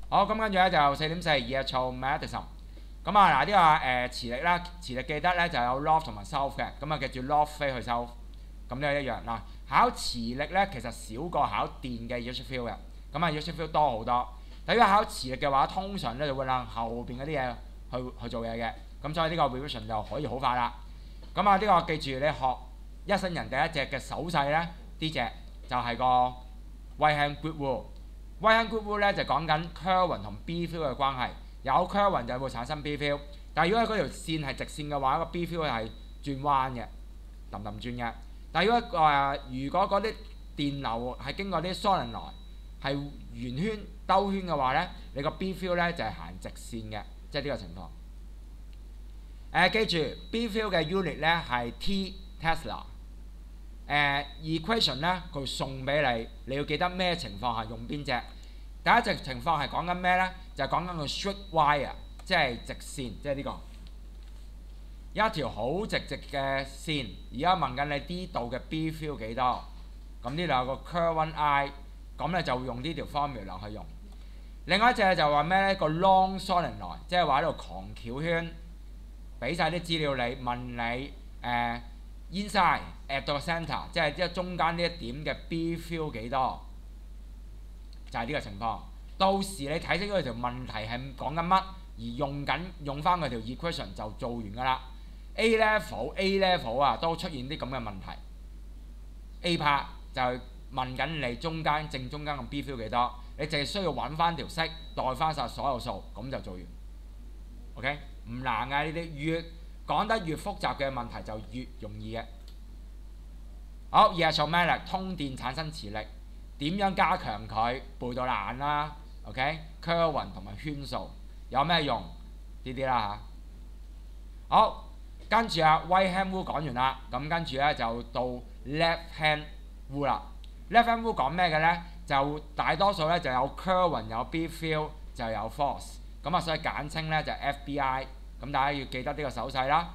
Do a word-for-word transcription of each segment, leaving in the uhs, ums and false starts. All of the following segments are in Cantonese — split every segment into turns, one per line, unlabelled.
好，咁跟住咧就四點四 electromagnetism。咁啊嗱，呢、這個誒、呃、磁力啦，磁力記得咧就有 north 同埋 south 嘅，咁啊記住 north 飛去 south，咁呢一樣嗱。考磁力咧其實少過考電嘅 electric field 嘅，咁啊 electric field 多好多。但如果考磁力嘅話，通常咧就會諗後邊嗰啲嘢去去做嘢嘅，咁所以呢個 revision 就可以好快啦。咁啊呢個記住你學一生人第一隻嘅手勢咧，呢隻就係個 right hand grip rule。right hand grip rule 咧就講緊 current 同 B field 嘅關係，有 current 就會產生 B field， 但係如果嗰條線係直線嘅話，個 B field 係轉彎嘅，氹氹轉嘅。但係如果誒、呃、如果嗰啲電流係經過啲 solenoid 係圓圈兜圈嘅話咧，你個 B field 咧就係、是、行直線嘅，即係呢個情況。誒、呃、記住 B field 嘅 unit 咧係 T Tesla。誒、呃、equation 咧佢送俾你，你要記得咩情況下用邊隻。第一隻情況係講緊咩咧？就係講緊個 straight wire， 即係直線，即係呢、這個一條好直直嘅線。而家問緊你呢度嘅 B field 幾多？咁呢度有個 curve one I， 咁咧就用呢條 formula 去用。另外一隻就話咩咧？個 long solenoid， 即係話喺度狂翹圈，俾晒啲資料你，問你誒、呃、inside at the centre， 即係即係中間呢一點嘅 B field 幾多？就係呢個情況。到時你睇清楚條問題係講緊乜，而用緊用翻佢條 equation 就做完㗎啦。A level A level 啊都出現啲咁嘅問題。A part 就係問緊你中間正中間嘅 B field 幾多，你淨係需要揾翻條式代翻晒所有數，咁就做完。OK， 唔難㗎，呢啲越講得越複雜嘅問題就越容易嘅。好 electromagnetic 通電產生磁力，點樣加強佢？背到爛啦。OK，current 同埋圈數有咩用？呢啲啦嚇。好，跟住啊 right hand rule 講完啦，咁跟住咧就到 left hand rule 啦。left hand rule 講咩嘅咧？就大多數咧就有 current 有 B field 就有 force， 咁啊所以簡稱咧就 F B I。咁大家要記得呢個手勢啦。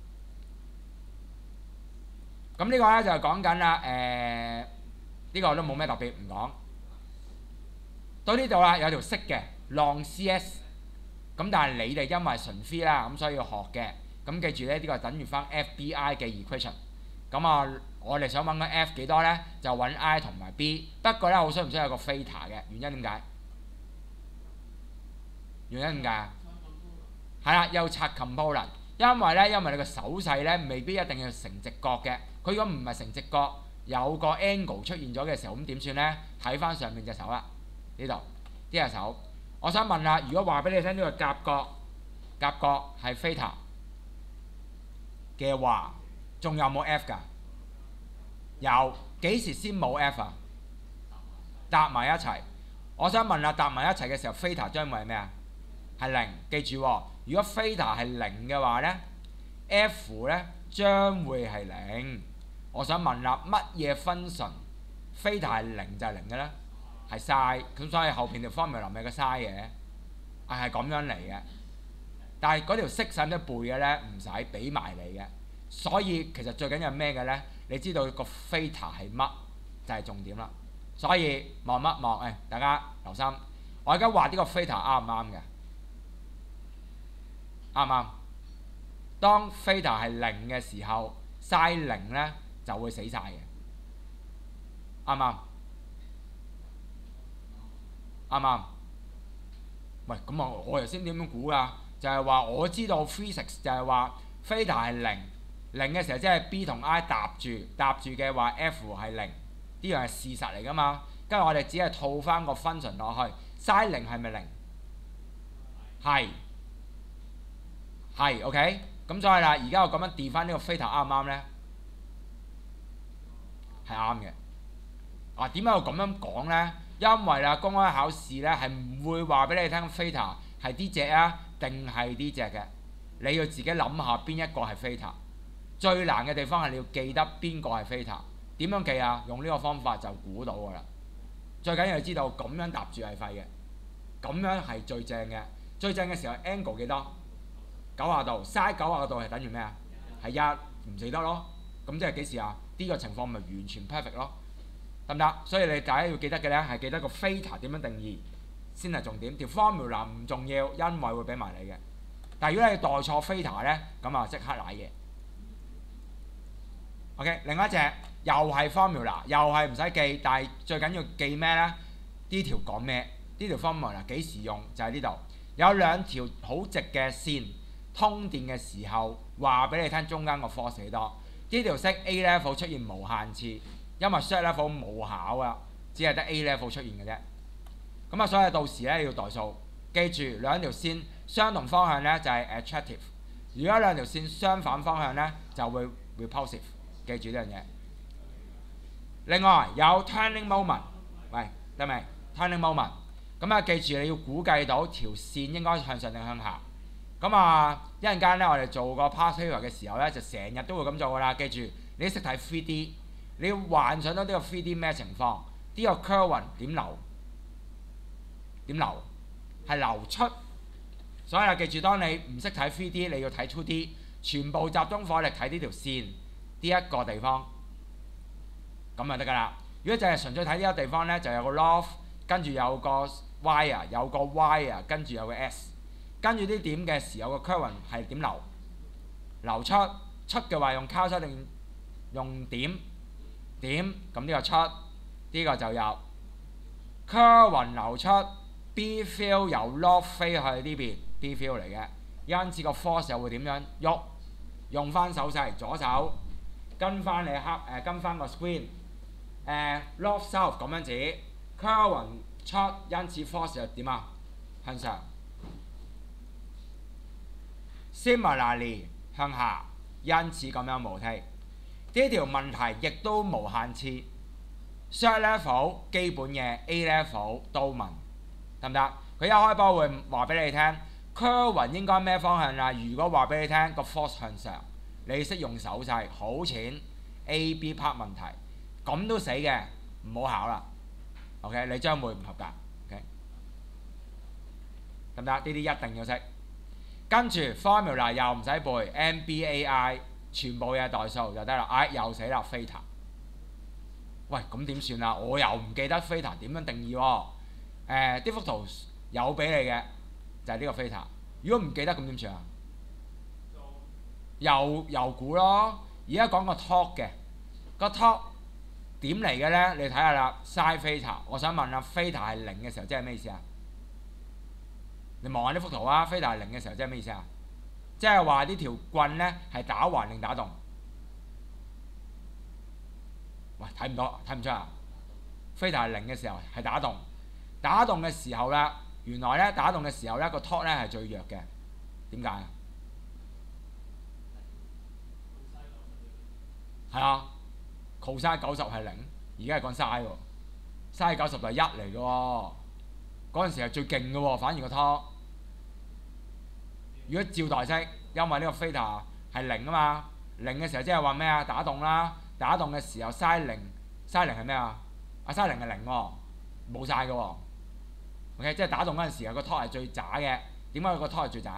咁呢個咧就係講緊啦，誒、呃、呢、呢個都冇咩特別，唔講。到呢度啦，有條式嘅 long C S， 咁但係你哋因為純 free 啦，咁所以要學嘅。咁記住咧，呢個等於翻 F B I 嘅 equation。咁啊，我哋想揾緊 F 幾多咧，就揾 I 同埋 B。不過咧，好需唔需要有個 theta 嘅？原因點解？原因點解啊？係啦，要拆 component， 因為咧，因為你個手勢咧未必一定要成直角嘅。佢如果唔係成直角，有個 angle 出現咗嘅時候，咁點算咧？睇翻上面隻手啦。呢度呢隻手，我想問啦，如果話俾你聽呢個夾角，夾角係 theta 嘅話，仲有冇 F 㗎？有，幾時先冇 F 啊？搭埋一齊。我想問啦，搭埋一齊嘅時候 theta 將會係咩啊？係零。記住喎，如果 theta 係零嘅話咧 ，F 咧將會係零。我想問啦，乜嘢 function theta 係零就係零嘅咧？係 sin，咁所以後邊條 formula 咪個 sin 嘅，係係咁樣嚟嘅。但係嗰條式使唔使背嘅咧？唔使，俾埋你嘅。所以其實最緊要係咩嘅咧？你知道個 theta 係乜就係重點啦。所以望一望，誒大家留心，我而家畫呢個 theta 啱唔啱嘅？啱唔啱？當 theta 係零嘅時候 ，sin 零咧就會死晒嘅，啱唔啱？啱唔啱？喂，咁啊，我頭先點樣估㗎？就係話我知道 physics 就係話 theta 係零，零嘅時候即係 B 同 I 搭住，搭住嘅話 F 係零，呢樣係事實嚟㗎嘛。跟住我哋只係套翻個 function 落去 ，sin 零係咪零？係，係 OK。咁所以啦，而家我咁樣調翻呢個 theta 啱唔啱咧？係啱嘅。啊，點解我咁樣講咧？因為啦，公開考試咧係唔會話俾你聽 theta 係呢隻啊，定係呢隻嘅。你要自己諗下邊一個係 theta。最難嘅地方係你要記得邊個係 theta。點樣記啊？用呢個方法就估到㗎啦。最緊要知道咁樣搭住係廢嘅，咁樣係最正嘅。最正嘅時候 angle 幾多？九十度 ，sin 九十度係等於咩啊？係一，唔死得咯。咁即係幾時啊？呢、這個情況咪完全 perfect 咯。得唔得？所以你大家要記得嘅咧係記得個 theta 點樣定義， 先係重點，條 formula 唔重要，因為會俾埋你嘅。但係如果你代錯 theta 咧，咁啊即刻賴嘢。OK， 另一隻又係 formula， 又係唔使記，但係最緊要記咩咧？呢條講咩？呢條 formula 幾時用？就係呢度有兩條好直嘅線通電嘅時候，話俾你聽中間個 force 幾多。呢條式 A level 出現無限次，因為 short level 冇考啊，只係得 A level 出現嘅啫。咁啊，所以到時咧你要代數，記住兩條線相同方向咧就係 attractive， 如果兩條線相反方向咧就會 repulsive。記住呢樣嘢。另外有 turning moment， 喂得未 ？turning moment， 咁啊記住你要估計到條線應該向上定向下。咁啊一陣間咧我哋做個 past paper 嘅時候咧就成日都會咁做噶啦。記住你識睇 three D， 你要幻想到呢個 three D 咩情況？呢、這個 current 點流？點流？係流出。所以啊記住，當你唔識睇 three D， 你要睇 two D， 全部集中火力睇呢條線。呢一個地方咁就得㗎啦。如果就係純粹睇呢個地方咧，就有個 loft， 跟住有個 wire， 有個 wire， 跟住有個 s， 跟住啲點嘅時候個 current 係點流？流出出嘅話用交叉定用點點？咁呢個出呢、呢個就有 current 流出 B field 由 loft 飛去呢邊 B field 嚟嘅，因此個 force 又會點樣喐？用翻手勢左手。跟翻你黑誒、呃，跟翻個 screen 誒 loft south 咁樣子 current 出，因此 force 又點啊？向上 similarly 向下，因此咁樣無梯。呢條問題亦都無限次 short level 基本嘅 A level 都問得唔得？佢一開波會話俾你聽 current 應該咩方向啊？如果話俾你聽個 force 向上。你識用手勢，好淺 A B part 問題，咁都死嘅，唔好考啦。OK， 你將會唔合格。OK， 得唔得？呢啲一定要識。跟住 formula 又唔使背 ，M B A I 全部嘢代數就得啦。唉、哎，又死啦 theta。喂，咁點算啊？我又唔記得 theta 點樣定義喎、哦。誒、呃，啲幅圖有俾你嘅，就係、是、呢個 theta。如果唔記得咁點算啊？又又估咯，而家講個 torque 嘅個 torque 點嚟嘅咧？你睇下啦 ，sin theta。我想問啊 theta 係零嘅時候即係咩意思啊？你望下呢幅圖啊 ，theta 係零嘅時候即係咩意思啊？即係話呢條棍咧係打橫定打戙？喂，睇唔到，睇唔出啊 ？theta 係零嘅時候係打戙，打戙嘅時候咧，原來咧打戙嘅時候咧個 torque 咧係最弱嘅，點解啊？係啊 ，cos 九十係零，而家係講 sin 喎 ，sin 九十就係一嚟嘅喎，嗰陣時係最勁嘅喎，反而個 torque。如果照代式，因為呢個 theta 係零啊嘛，零嘅時候即係話咩啊？打戙啦，打戙嘅時候 sin 零 ，sin 零係咩啊？啊 sin 零係零喎，冇晒嘅喎。OK， 即係打戙嗰陣時候個 torque 係最渣嘅，點解個 torque 係最渣？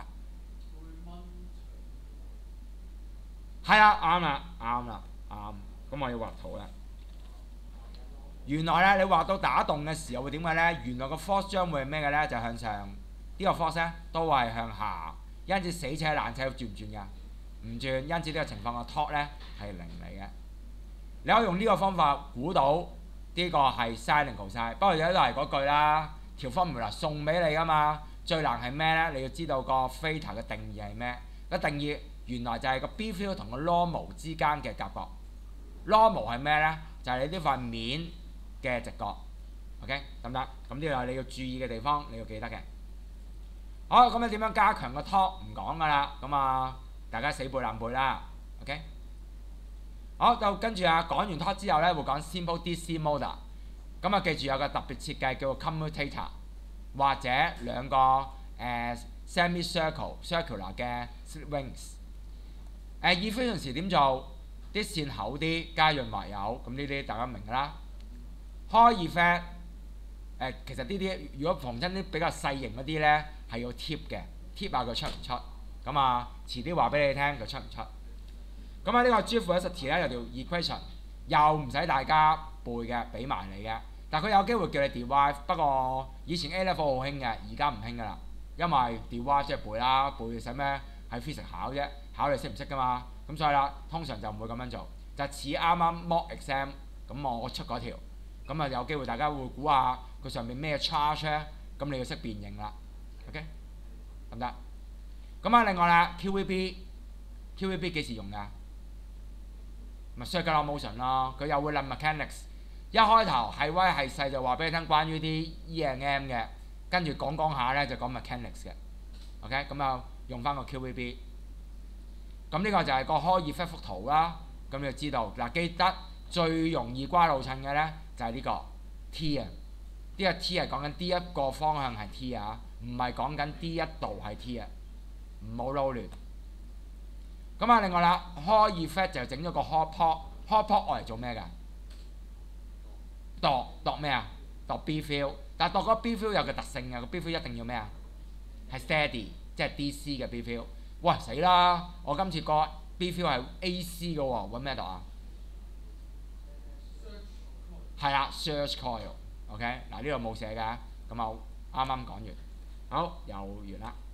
係啊，啱啦，啱啦。啱，咁我要畫圖啦。原來咧，你畫到打戙嘅時候會點嘅咧？原來個 force 將會係咩嘅咧？就向上。呢個 force 咧都係向下，因此死車爛車轉唔轉㗎？唔轉，因此呢個情況個 torque 咧係零嚟嘅。你可以用呢個方法估到呢個係 sin 定 cos。不過有都係嗰句啦，條 formula 送俾你㗎嘛。最難係咩咧？你要知道個 theta 嘅定義係咩？個定義原來就係個 B field 同個 normal 之間嘅夾角。normal 係咩咧？就係、是、你呢塊面嘅直角。OK， 得唔得？咁呢個係你要注意嘅地方，你要記得嘅。好，咁你點樣加強個 torque 唔講㗎啦。咁啊，大家死背爛背啦。OK。好，就跟住啊，講完 torque 之後咧，會講 simple D C motor。咁啊，記住有個特別設計叫做 commutator， 或者兩個誒、呃、semi-circle circular 嘅 slip rings。誒 efficiency 點做？啲線厚啲，加潤滑油，咁呢啲大家明㗎啦。開 effect 誒，其實呢啲如果逢親啲比較細型嗰啲咧，係要貼嘅，貼下佢出唔出？咁啊，遲啲話俾你聽佢出唔出。咁啊，呢個 G velocity 咧有條 equation，又唔使大家背嘅，俾埋你嘅。 但佢有機會叫你 derive，不過以前 A level 好興嘅，而家唔興㗎啦，因為 derive 即係背啦，背使咩喺 physics 考啫，考你識唔識㗎嘛，咁所以啦，通常就唔會咁樣做，就似啱啱 mock exam 咁我出嗰條，咁啊有機會大家會估下佢上面咩 charge 咧，咁你要識辨認啦 ，OK 得唔得？咁啊另外啦 Q V B，Q V B 幾時用㗎？咪 circular motion 咯，佢又會諗 mechanics。一開頭係威係勢就話俾你聽關於啲 E and M 嘅，跟住講講下咧就講 mechanics 嘅 ，OK 咁啊用翻個 Q V B。咁呢個就係個開熱幅幅圖啦，咁你就知道嗱，記得最容易瓜老襯嘅咧就係呢個 T 啊，呢個 T 係講緊 D 一個方向係 T 啊，唔係講緊 D 一度係 T 啊，唔好撈亂。咁啊另外啦，開熱 fat 就整咗個 hot pot，hot pot 我嚟做咩㗎？度度咩啊？度 B field， 但係度嗰個 B field 有個特性嘅，個 B field 一定要咩啊？係 steady， 即係 D C 嘅 B field。喂死啦！我今次個 B field 係 A C 嘅喎，揾咩度啊？係啦 ，search coil。OK， 嗱呢度冇寫㗎，咁啊啱啱講完，好又完啦。